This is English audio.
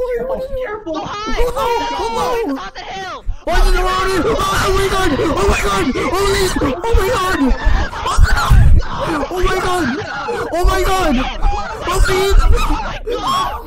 Careful! Go high! Hello! On the hill! What's around you? Oh my god! Oh my god! Holy! Oh my god! Oh my god! Oh my god! Please!